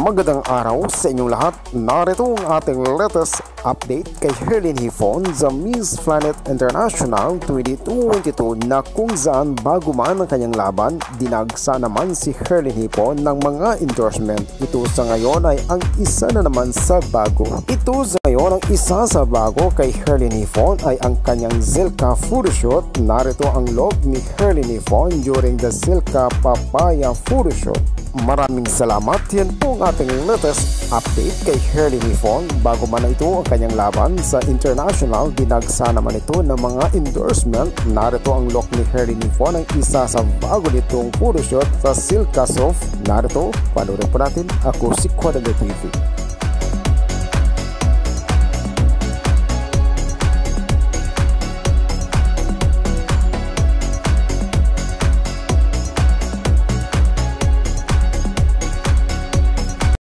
Magandang araw sa inyong lahat. Narito ang ating latest update kay Herlene Hipon sa Miss Planet International 2022 na kung saan bago man ang kanyang laban, dinagsa naman si Herlene Hipon ng mga endorsement. Ito sa ngayon ay ang isa na naman sa bago. Ito sa ngayon ang isa sa bago kay Herlene Hipon ay ang kanyang Zilka photoshoot. Narito ang log ni Herlene Hipon during the Zilka Papaya photoshoot. Maraming salamat. Yan po ang ating latest update kay Herlene Hipon. Bago man ito ang kanyang laban sa international, dinagsa naman ito ng mga endorsement. Narito ang look ni Herlene Hipon, ang isa sa bago nitong photoshoot sa Silka Soft. Narito, panoorin po natin. Ako si Quadro TV.